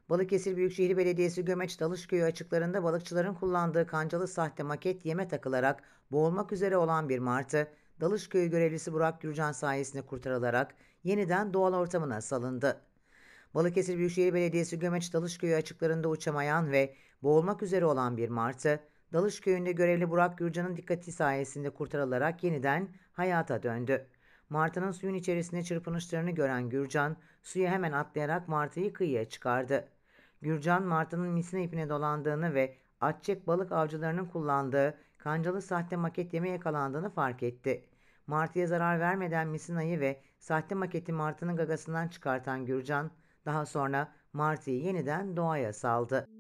Balıkesir Büyükşehir Belediyesi Gömeç Dalışköyü açıklarında balıkçıların kullandığı kancalı sahte maket yeme takılarak boğulmak üzere olan bir martı, Dalışköyü görevlisi Burak Gürcan sayesinde kurtarılarak yeniden doğal ortamına salındı. Balıkesir Büyükşehir Belediyesi Gömeç Dalışköyü açıklarında uçamayan ve boğulmak üzere olan bir martı, Dalışköyü'nde görevli Burak Gürcan'ın dikkati sayesinde kurtarılarak yeniden hayata döndü. Martının suyun içerisinde çırpınışlarını gören Gürcan, suya hemen atlayarak martıyı kıyıya çıkardı. Gürcan, martının misina ipine dolandığını ve atçek balık avcılarının kullandığı kancalı sahte maket yeme yakalandığını fark etti. Martıya zarar vermeden misinayı ve sahte maketi martının gagasından çıkartan Gürcan, daha sonra martıyı yeniden doğaya saldı.